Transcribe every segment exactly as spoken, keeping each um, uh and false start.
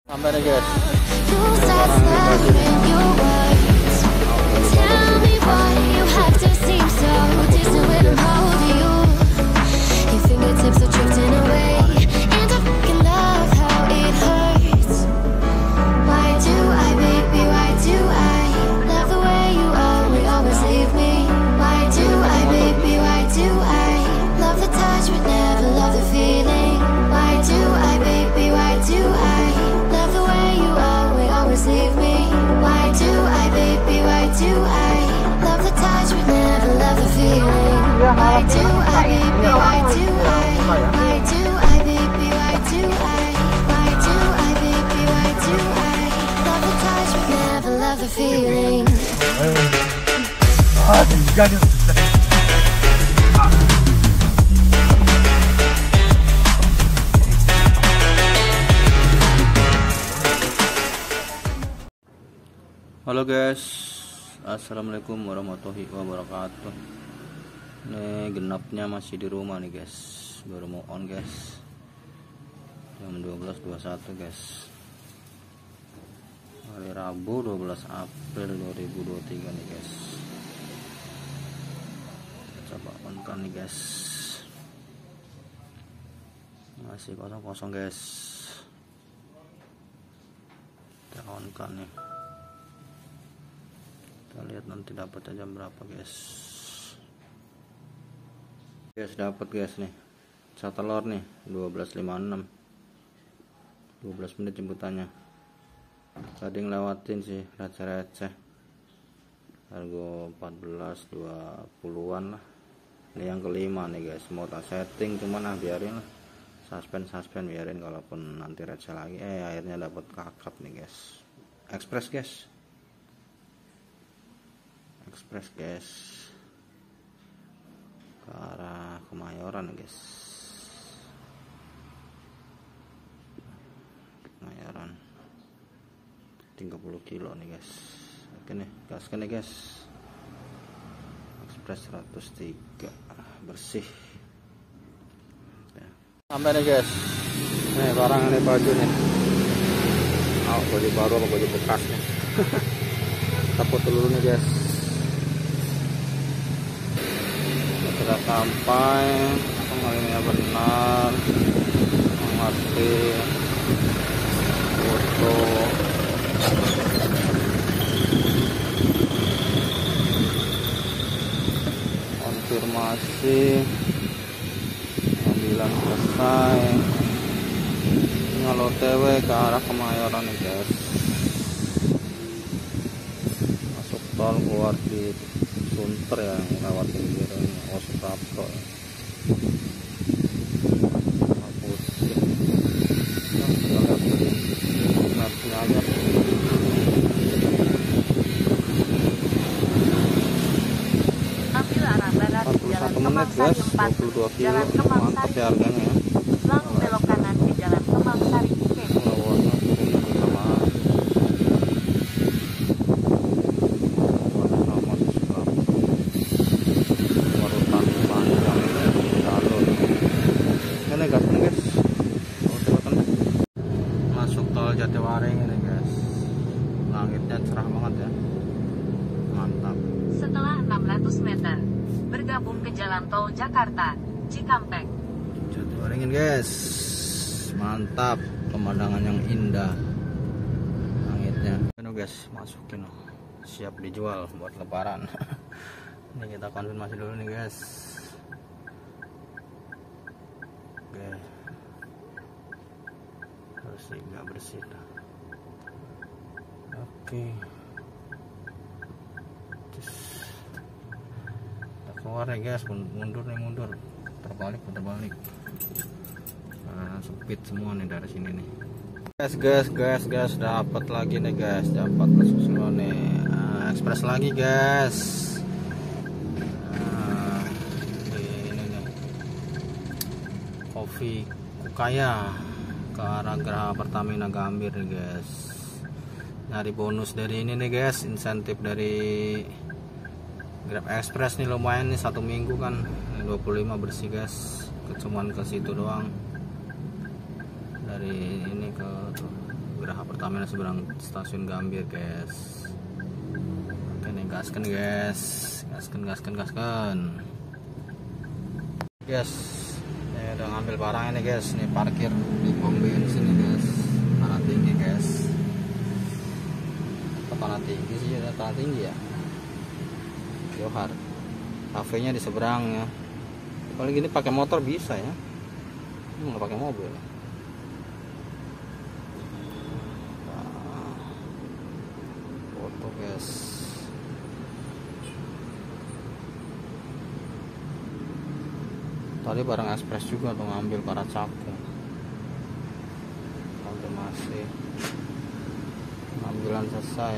Sampai nih guys. Why do I, baby, why do I, why do I, baby, why do I, why do I, baby, why do I love the touch but never love the feeling. Ah, tinggal yun. Halo guys, assalamualaikum warahmatullahi wabarakatuh. Ini genapnya masih di rumah nih guys, baru mau on guys, jam dua belas dua puluh satu guys, hari Rabu dua belas April dua ribu dua puluh tiga nih guys. Kita coba on kan nih guys, masih kosong-kosong guys. Kita on kan nih, kita lihat nanti dapatnya jam berapa guys. Guys, dapat guys nih satu telur nih dua belas lima puluh enam, dua belas menit jemputannya. Tadi ngelewatin sih receh-receh, harga empat belas dua puluhan lah. Ini yang kelima nih guys, mau tak setting cuman ah biarin lah, suspend suspend biarin, kalaupun nanti receh lagi. Eh akhirnya dapat kakap nih guys, express guys, express guys, ke arah Kemayoran guys, Kemayoran tiga puluh kilo nih guys. Oke nih, gaskan nih guys, express seratus tiga bersih ya. Sampai nih guys, nih barang ini baju nih, oh, baju baru apa baju bekas nih. Kita foto dulu nih guys. Sudah sampai, pengalinya benar, mengerti, foto, konfirmasi, panggilan selesai. Tinggal O T W ke arah Kemayoran nih guys, masuk tol keluar di Sunter ya, lewat pinggir Osprapto ya. Pusing. Nah, kita lihat dari mapnya aja. Ambil arah barat di Jalan Kemang Sari empat, Jalan Kemang Sari harganya ya. Lalu belok kanan di Jalan Kemang Sari K. Masuk tol Jatiwaring ini guys, langitnya cerah banget ya, mantap. Setelah enam ratus meter, bergabung ke jalan tol Jakarta Cikampek. Jatiwaring ini guys, mantap, pemandangan yang indah, langitnya. Ini guys, masukin, siap dijual buat lebaran. Ini kita konfirmasi dulu nih guys. Oke, bersih nggak bersih lah. Oke, terus kita keluar nih guys, mundur nih mundur, terbalik terbalik. Nah, sempit semua nih dari sini nih. Guys guys guys guys, dapat lagi nih guys, dapat masuk semua nih. Nah, express lagi guys. Nah, ini nih, kopi Kukaya ke arah Geraha Pertamina Gambir nih guys. Nyari bonus dari ini nih guys, insentif dari Grab Express nih, lumayan nih, satu minggu kan ini dua puluh lima bersih guys. Cuman ke situ doang, dari ini ke tuh, Geraha Pertamina seberang stasiun Gambir guys. Oke nih, gaskan guys, gaskan gaskan gaskan guys. Ini udah ngambil barang ini guys, nih parkir di pom bensin nih guys. Tanah tinggi guys, apa tanah tinggi sih, ada tanah tinggi ya, Johar. Kafenya di seberang ya. Kalau gini pakai motor bisa ya, nggak pakai mobil. Nah, foto guys. Tadi barang ekspres juga tuh ngambil para cakung. Konfirmasi pengambilan selesai.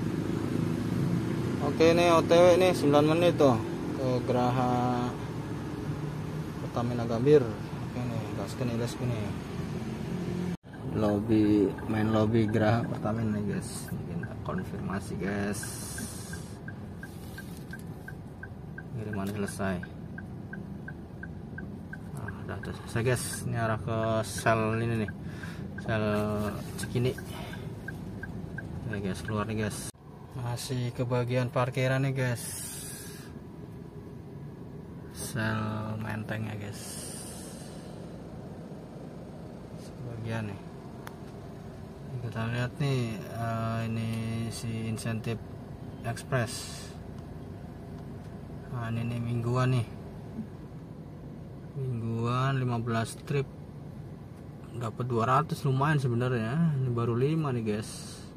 Oke nih O T W nih sembilan menit tuh ke Geraha Pertamina Gambir. Oke nih, gaskan nih gaskan nih. Lobby, main lobby Geraha Pertamina nih guys. Mungkin konfirmasi guys. Kiriman selesai. Nah, udah selesai guys. Ini arah ke sel ini nih, sel Cikini. Oke guys, keluar nih guys. Masih ke bagian parkiran nih guys, sel Menteng ya guys, sebagian nih. Kita lihat nih, uh, ini si insentif ekspres. Nah ini nih mingguan nih, mingguan lima belas trip dapat dua ratus, lumayan sebenarnya. Ini baru lima nih guys,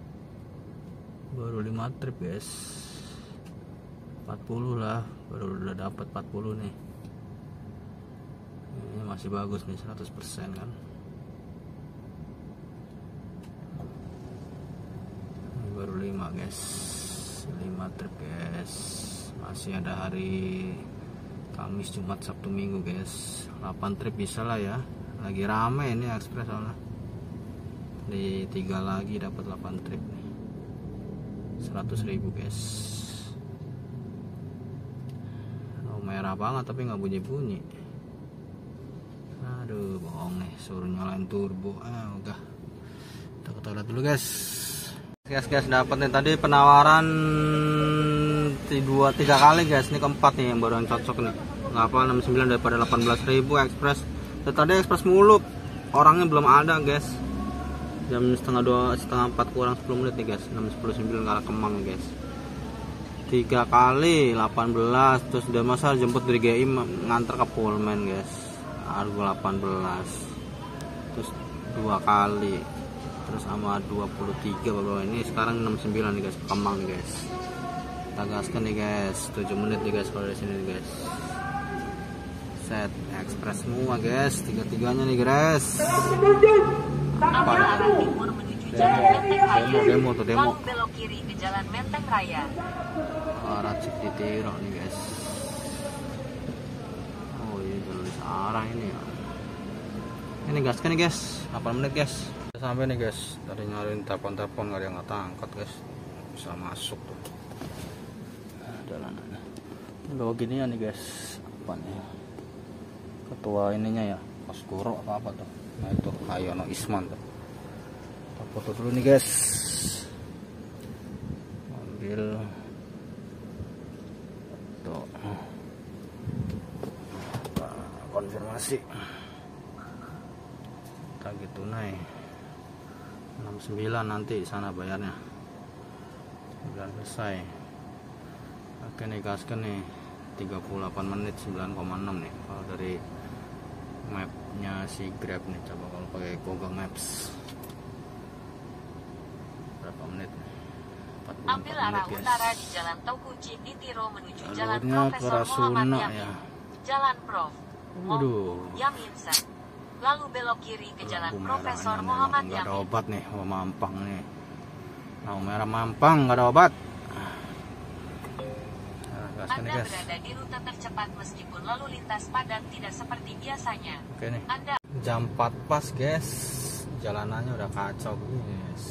baru lima trip guys, empat puluh lah, baru udah dapat empat puluh nih. Ini masih bagus nih, seratus persen kan. Ini baru lima guys, lima trip guys. Masih ada hari Kamis, Jumat, Sabtu, Minggu guys. delapan trip bisa lah ya, lagi rame ini ekspres soalnya. Di tiga lagi dapat delapan trip nih, seratus ribu guys. Oh, merah banget tapi nggak bunyi-bunyi. Aduh, bohong nih, suruh nyalain turbo. Ah, udah. Kita ke toilet dulu guys. Guys, guys dapat nih tadi penawaran dua tiga kali guys. Ini keempat nih yang baru yang cocok nih. Nggak apa enam puluh sembilan daripada delapan belas ribu ekspres. Tadi ekspres mulu. Orangnya belum ada guys. Jam setengah dua, setengah empat kurang sepuluh menit nih guys. Enam sepuluh sembilan ke arah Kemang guys. Tiga kali delapan belas, terus udah masa jemput dari G I nganter ke Pullman guys. Harga delapan belas. Terus dua kali. Terus sama dua puluh tiga bawah ini sekarang enam puluh sembilan nih guys, ke Kemang nih guys. Kita gaskan nih guys. tujuh menit nih guys kalau di sini nih guys. Set ekspres semua guys, tiga-tiganya nih guys. Apa ya? Demo, demo, demo tuh demo. Lalu belok kiri ke Jalan Menteng Raya. Arah Cikitiro nih guys. Oh iya, jalur arah ini ya. Ini gaskan nih guys, delapan menit guys. Udah sampai nih guys. Tadi nyariin telepon-telepon nggak ada yang nggak angkat guys. Bisa masuk tuh. Nah, jalanannya. Udah gini ya nih guys. Apa nih? Ketua ininya ya, Koskuro apa apa tuh. Nah itu Hayono Isman tuh. Kita foto dulu nih guys. Ambil tuh konfirmasi tagih tunai enam puluh sembilan nanti sana bayarnya. Udah selesai. Oke nih gaskan nih, tiga puluh delapan menit sembilan koma enam nih kalau dari mapnya si Grab nih. Coba kalau pakai Google Maps berapa menit nih? empat puluh empat Ambil arah menit, utara guys. di Jalan Taukuci di Tiro menuju Jalurnya Jalan ke Profesor Rasuna Muhammad Yamin. ya. Jalan Prof Waduh. Yaminsa. Lalu belok kiri ke Jalan Lampu Profesor merahnya Muhammad memang nggak ada Yamin. obat nih. Oh, Mampang nih. Lampu merah Mampang nggak ada obat. Nah, gaskan nih Anda guys. berada di rute tercepat meskipun lalu lintas padat tidak seperti biasanya. Oke nih. Anda Jam empat pas guys. Jalanannya udah kacau guys.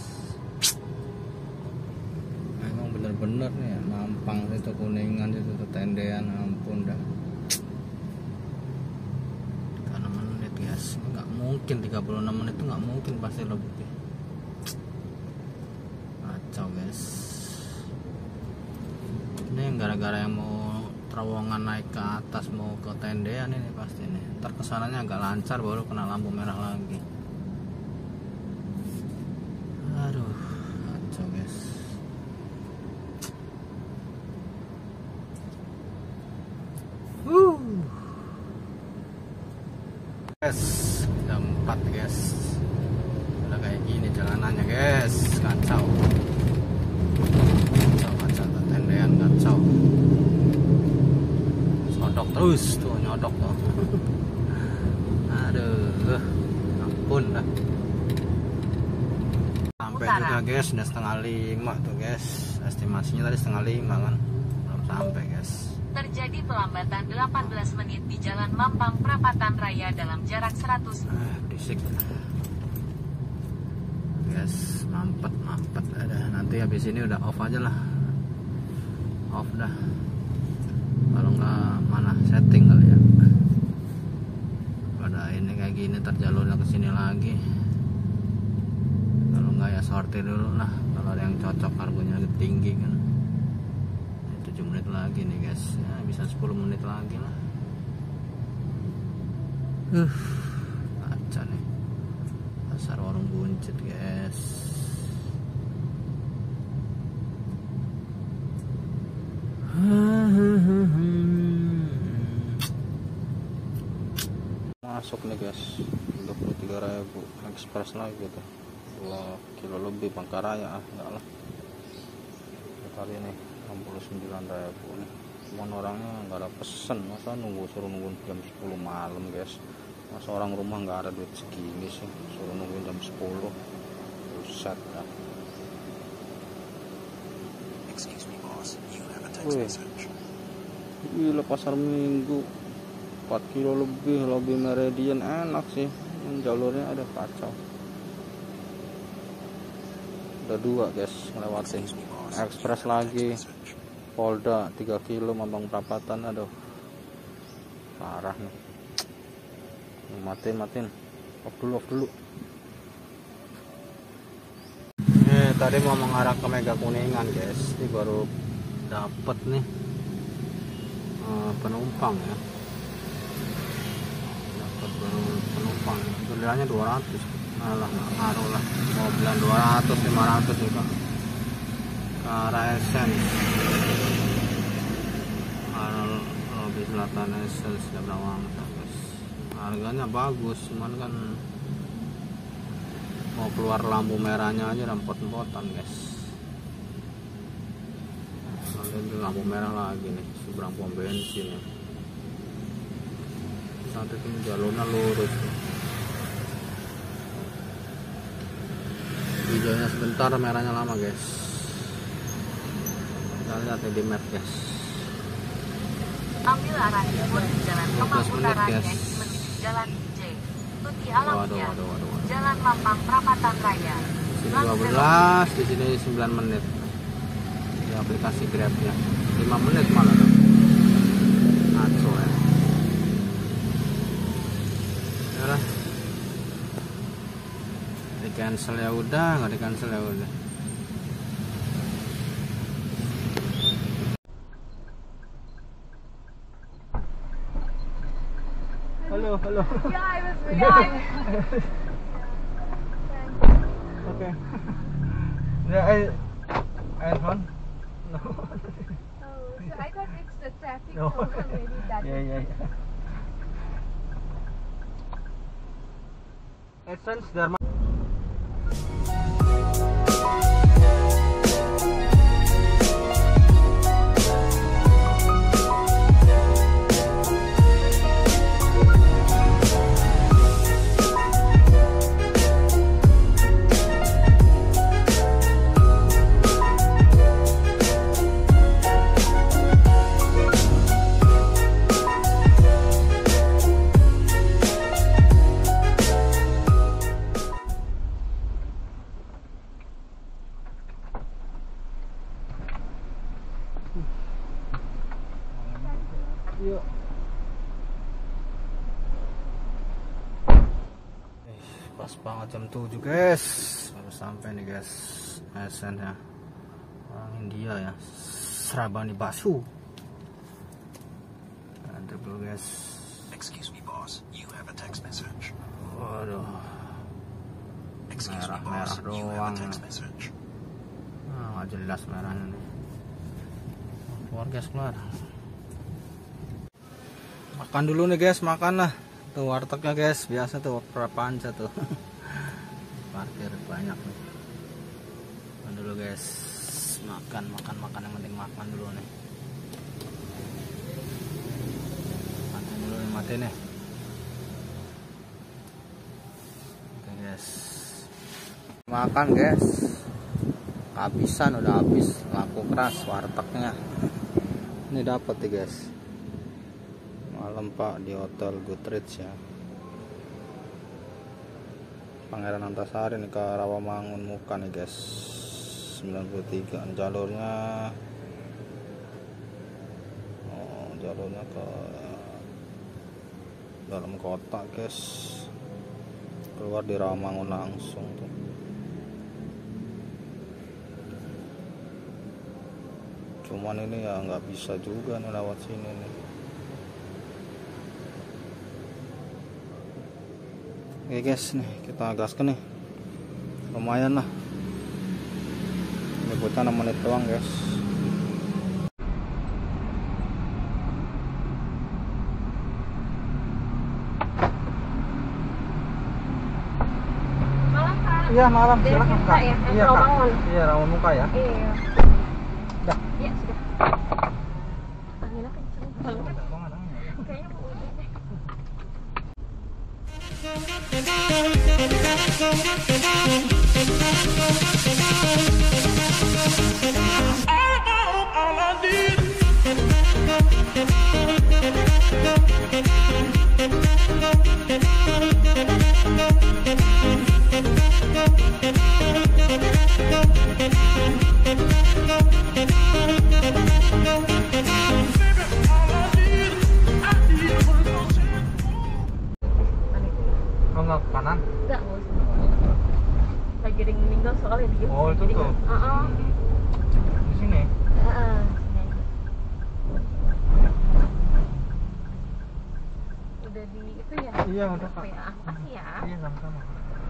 Memang bener-bener nih ya, Mampang itu Kuningan itu tuh tendean, ampun dah. tiga puluh enam menit guys. Nggak mungkin tiga puluh enam menit itu nggak mungkin pasti lebih. kacau guys. Ini gara-gara yang mau terowongan naik ke atas mau ke tendean ini pasti nih. Ntar kesananya agak lancar baru kena lampu merah lagi. Aduh, kacau guys. Uh. Guys, jam empat guys. Udah kayak gini jalanannya guys, kacau. Kacau, kacau, tendean kacau. Nyodok terus tuh, nyodok tuh. Aduh, ampun dah. Sampai juga guys, udah setengah lima tuh guys. Estimasinya tadi setengah lima kan, belum sampai guys. Terjadi pelambatan delapan belas menit di Jalan Mampang Prapatan Raya dalam jarak seratus. Ah, berisik. Guys, mampet, mampet. Ada nanti habis ini udah off aja lah. Off dah. Kalau nggak mana setting kali ya. Pada ini kayak gini terjalurnya ke sini lagi. Kalau nggak ya sortir dulu lah. Kalau ada yang cocok harganya lebih tinggi kan. tujuh menit lagi nih guys. Ya bisa sepuluh menit lagi lah. Uh, kaca nih. Pasar Warung Buncit guys. Masuk nih guys, dua puluh tiga ribu ekspres lagi tuh, dua kilo lebih Bangkaraya ah, enggak lah. Kali ini enam puluh sembilan ribu nih. Cuman orangnya nggak ada pesen, masa nunggu suruh nunggu jam sepuluh malam guys. Masa orang rumah nggak ada duit segini sih, suruh nungguin jam sepuluh. Buset dah. Wih, gila pasar Minggu empat kilo lebih, lobby Meridian enak sih. Jalurnya ada kacau. Udah dua guys ngelewatin. Ekspres lagi. Polda tiga kilo Mampang Perapatan, aduh. Parah nih. Matiin, matiin. Off dulu, off dulu. Eh, tadi mau mengarah ke Mega Kuningan guys. Ini baru dapet nih uh, penumpang ya. Dapat baru penumpang. Beliannya dua ratus. Alah, ngaruh lah. Mau bilang dua ratus, lima ratus juga. Ke arah Esen. Arah Lobby Selatan Esen Seberang guys. Harganya bagus, cuman kan mau keluar lampu merahnya aja empot-empotan guys. Nanti lampu merah lagi nih, seberang pom bensin ya. Saat itu jalurnya lurus. Hijaunya sebentar, merahnya lama guys. Kita lihat di map guys. Ambil arah timur di Jalan Kemang Utara guys, menuju Jalan J. Ikuti alamnya. Jalan Mampang Perapatan Raya. dua belas, di sini sembilan menit. Di aplikasi Grabnya lima menit malah tuh. Ngaco ya. Yalah. Di cancel ya udah, nggak di cancel ya udah. Halo, halo. Yeah, I was yeah. Okay. Yeah, I I found. No. Oh, so I thought it's the traffic, No. so maybe that Yeah, is yeah, yeah. Essence Dharma. Yuk. Pas banget jam tujuh guys. Baru sampai nih guys. Esen ya. Orang India ya, Srabani Basu. Dan triple gas. Excuse me, boss. You have a text message. Waduh. Excuse me, Merah-merah boss. You have a doang. text message. Nah, nggak jelas merahnya nih. Keluar guys, keluar. Makan dulu nih guys, makan lah. Tuh wartegnya guys, biasa tuh Prapanca tuh. Parkir banyak nih. Makan dulu guys. Makan, makan, makan, yang penting makan dulu nih. Makan dulu nih, mati nih. Oke guys. Makan guys. Habisan, udah habis. Laku keras wartegnya. Ini dapat nih guys. Malam pak di hotel Goodrich ya, Pangeran Antasari nih ke Rawamangun Muka nih guys, sembilan puluh tiga. Jalurnya oh jalurnya ke dalam kota guys, keluar di Rawamangun langsung tuh. Cuman ini ya nggak bisa juga nih lewat sini nih. Oke guys, nih kita gaskan nih, lumayan lah. Ini butuh enam menit doang guys. Malam Kak. Iya malam, Dari silakan kita Kak. ya, yang Iya Kak. Rawamangun. Iya Rawamangun Muka ya. Iya. Dah. Iya sudah. Anginnya kenceng banget. Kayaknya mau udah deh. Kamu nggak ke kanan? Enggak, nggak usah. Lagi ada yang meninggal soalnya dia. Oh itu Jadi tuh. kan- Heeh. Di sini. Heeh. Udah di itu ya? Iya udah Kak. Apa ya? Makasih ya. Iya sama-sama.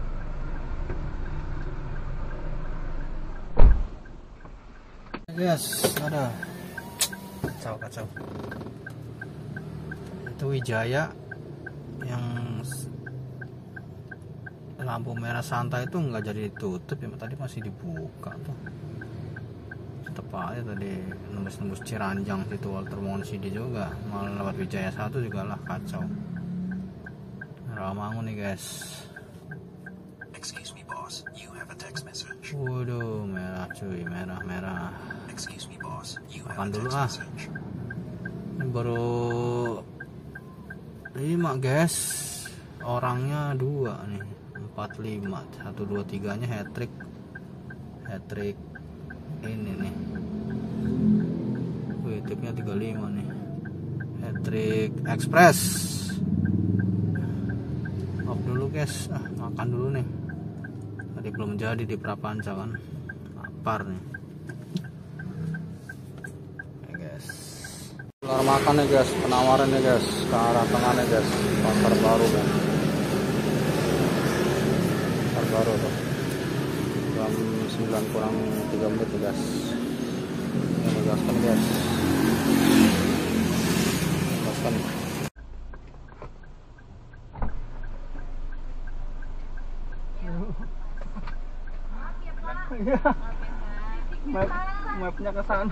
Yes, ada. Kacau kacau. Itu Wijaya yang lampu merah santai itu nggak jadi ditutup ya, tadi masih dibuka tuh. Tetep aja tadi nembus-nembus Ciranjang situ Walter Monsidi juga, malah lewat Wijaya satu juga lah kacau. Rawamangun nih guys. Excuse me, boss. You have a text message. Waduh, merah cuy, merah merah. Excuse me, boss. You have Makan a dulu text ah. message. Ini baru lima guys, orangnya dua nih, empat lima, satu dua tiganya hat trick, hat trick ini nih. Wih, tipnya tiga puluh lima nih, hat trick express. Off dulu guys, ah makan dulu nih. Tadi belum jadi di Prapanca kan, lapar nih. Oke guys. Keluar makan nih guys, penawaran nih guys, ke arah tengah nih guys, pasar baru kan. Pasar baru tuh. Jam sembilan kurang tiga menit nih guys. Ini gaskan guys. Gaskan. Iya. Map, mapnya ke sana.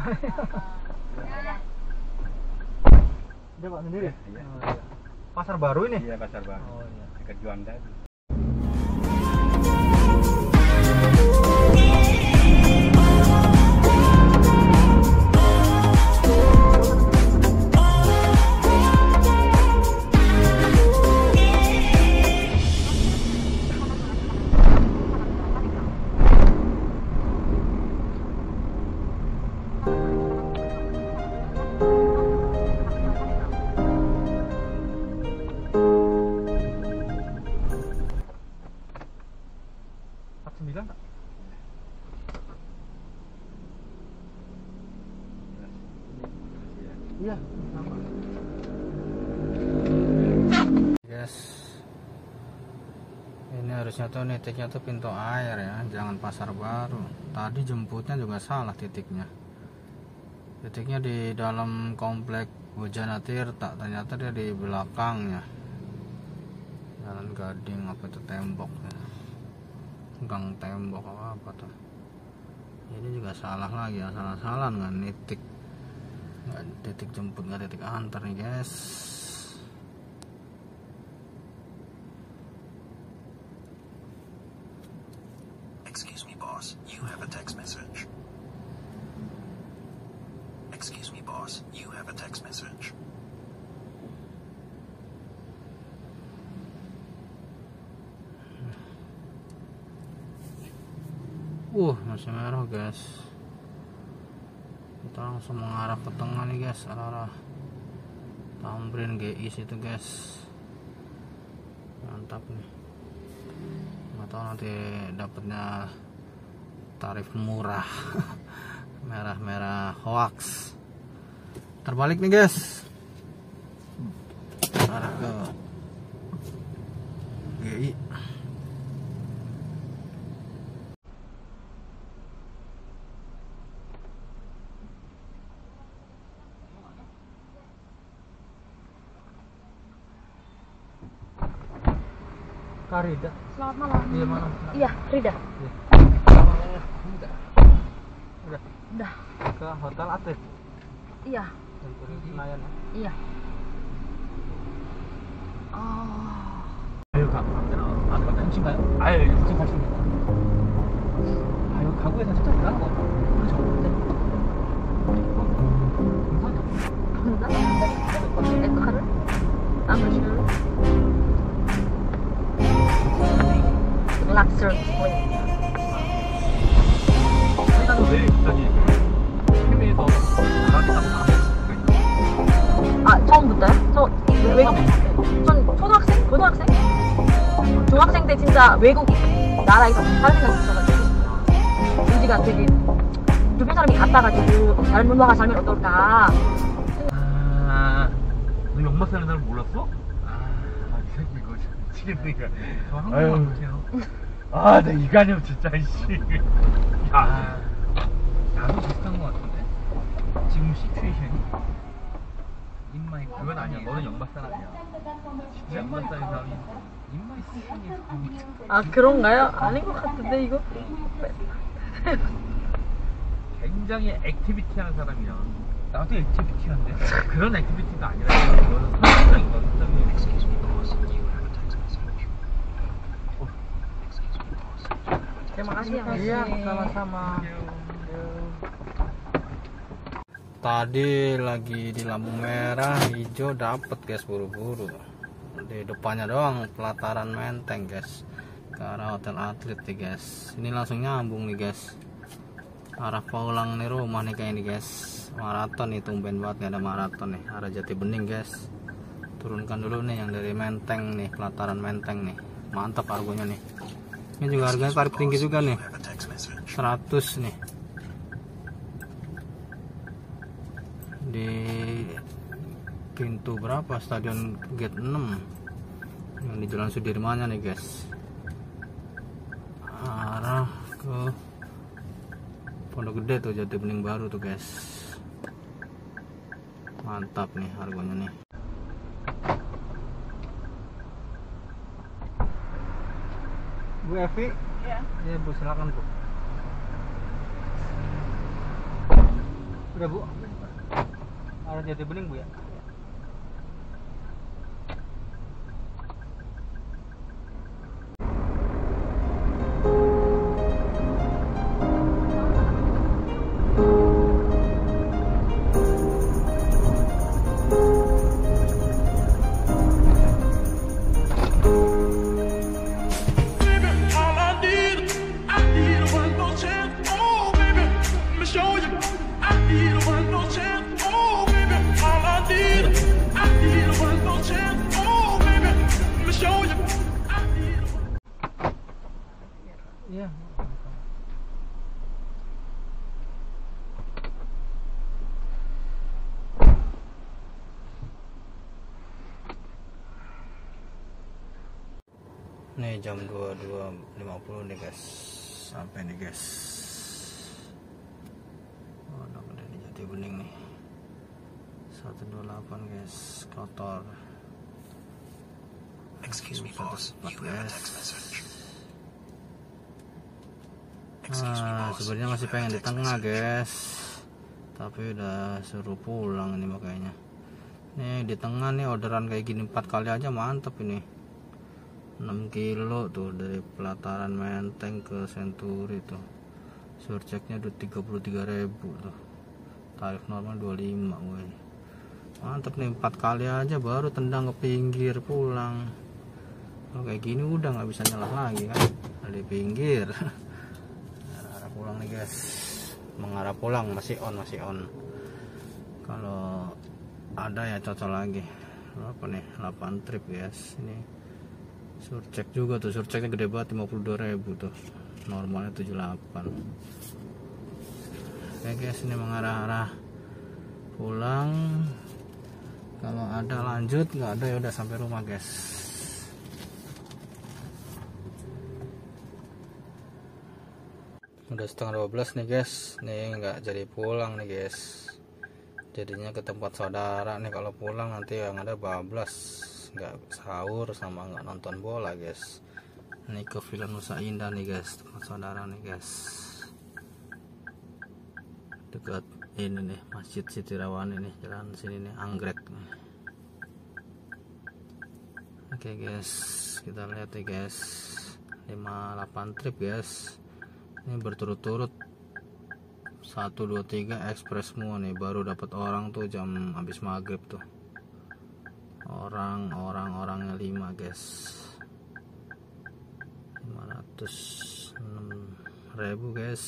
Dia Pak sendiri? Iya. Pasar baru ini? Iya, pasar baru. Oh iya. Dekat Juanda itu. empat puluh sembilan Pak? Iya, sama. Guys, ini harusnya tuh titiknya tuh pintu air ya, jangan pasar baru. Tadi jemputnya juga salah titiknya. Titiknya di dalam komplek Bujana Tirta, ternyata dia di belakangnya. Jalan Gading apa itu tembok ya. Gang tembok apa, apa tuh. Ini juga salah lagi, salah-salah nggak nitik. Nggak titik jemput, nggak titik antar nih guys. Excuse me, boss. You have a text message. Excuse me, boss. You have a text message. Uh, masih merah guys. Kita langsung mengarah ke tengah nih guys, arah Tamrin G I situ guys. Mantap nih. Nggak tahu nanti dapatnya tarif murah. Merah-merah hoax. Terbalik nih guys. Arah ke G I. Kak Rida. Selamat malam. Iya, malam. Iya, Rida. Iya. Udah. Udah. Udah. Ke Hotel Atlet. Iya. Di Senayan. Iya. Oh. 아유, 가. 아, 당신가요? 아유, 지금 가십니다. 아유, 가구에서 진짜 대단한 거 같아. 그렇죠. 감사? 에카를? 아무시를? 락스를 일단은 왜 갑자기 해외에서 나가겠다고 아, 처음부터요? 저 외국 전 초등학생? 고등학생? 중학생 때 진짜 외국 나라에서 살 생각이 있어가지고 의지가 되게 주변 사람이 같아가지고 다른 문화가 살면 어떨까. 아, 너 영마 사는 사람 몰랐어? 아, 이 새끼 이거 미치겠네 이거. 저 한국만 보세요. 아, 나 이간염 진짜 이씨. 야, 나도 비슷한 거 같은데? 지금 시츄에이션이? 인마이 그건 아니야. 너는 영마 사람이야. 진짜 영마 사는 사람이 인마이 시츄에이션이 아, 그런가요? 아닌 것 같은데 이거? 굉장히 액티비티한 사람이야. 나도 액티비티한데? 그런 액티비티가 아니라 너는 선정적인 거, 선정적인 Excuse me, boss. You have a text message. Excuse me, boss. Terima kasih ya Mas. Iya, sama-sama. Tadi lagi di lampu merah, hijau dapet guys, buru-buru. Di depannya doang pelataran Menteng guys, ke arah Hotel Atlet nih guys. Ini langsung nyambung nih guys, arah pulang nih rumah nih kayak ini guys. Maraton nih, tumben banget nih ada maraton nih, arah Jati Bening guys. Turunkan dulu nih yang dari Menteng nih, pelataran Menteng nih. Mantap harganya nih. Ini juga harganya tarif tinggi juga nih, seratus nih. Di pintu berapa? Stadion Gate enam yang di Jalan Sudirmannya nih guys, arah ke Pondok Gede tuh, Jati Bening baru tuh guys. Mantap nih harganya nih. Bu Evi? Iya. Iya Bu, silakan Bu. Udah Bu. Arah Jati Bening Bu ya. Show you, I need one more chance. Oh, baby, all I need. Nih jam dua puluh dua lima puluh nih guys, sampai nih guys. Oh, udah di Jati Bening nih. seratus dua puluh delapan guys, kotor. Excuse me, boss. You have a text message. Ah, sebenarnya masih pengen di tengah guys, tapi udah suruh pulang ini makanya. Nih di tengah nih orderan kayak gini empat kali aja mantep ini. enam kilo tuh dari pelataran Menteng ke Senturi tuh. Surceknya udah tiga puluh tiga ribu tuh. Tarif normal dua puluh lima woy. Mantep nih, empat kali aja baru tendang ke pinggir pulang. Kalau kayak gini udah nggak bisa nyelah lagi kan, di pinggir. Arah pulang nih guys, mengarah pulang masih on masih on. Kalau ada ya cocok lagi. Apa nih, delapan trip guys. Ini surcek juga tuh, surceknya gede banget, lima puluh dua ribu tuh, normalnya tujuh puluh delapan. Oke guys, ini mengarah-arah pulang. Kalau ada lanjut, nggak ada ya udah sampai rumah guys. Udah setengah dua belas nih guys, nih nggak jadi pulang nih guys, jadinya ke tempat saudara nih. Kalau pulang nanti yang ada bablas, nggak sahur sama nggak nonton bola guys. Ini ke Villa Nusa Indah nih guys, tempat saudara nih guys, dekat ini nih Masjid Siti Rawani nih, jalan sini nih, anggrek nih. Oke guys, kita lihat nih guys, lima puluh delapan trip guys. Ini berturut-turut satu dua tiga ekspres semua nih, baru dapat orang tuh jam habis maghrib tuh. Orang orang orangnya lima guys, lima ratus enam ribu guys.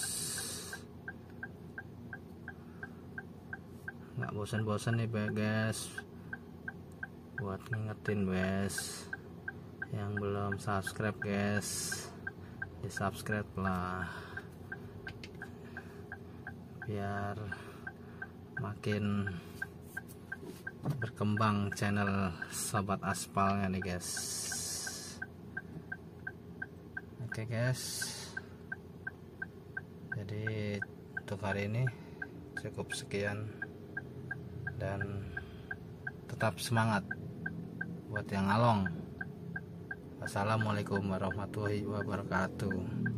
Nggak bosan-bosan nih guys buat ngingetin guys yang belum subscribe guys, di subscribe lah biar makin berkembang channel Sobat Aspalnya nih guys. Oke guys, jadi untuk hari ini cukup sekian, dan tetap semangat buat yang ngalong. Wassalamualaikum warahmatullahi wabarakatuh.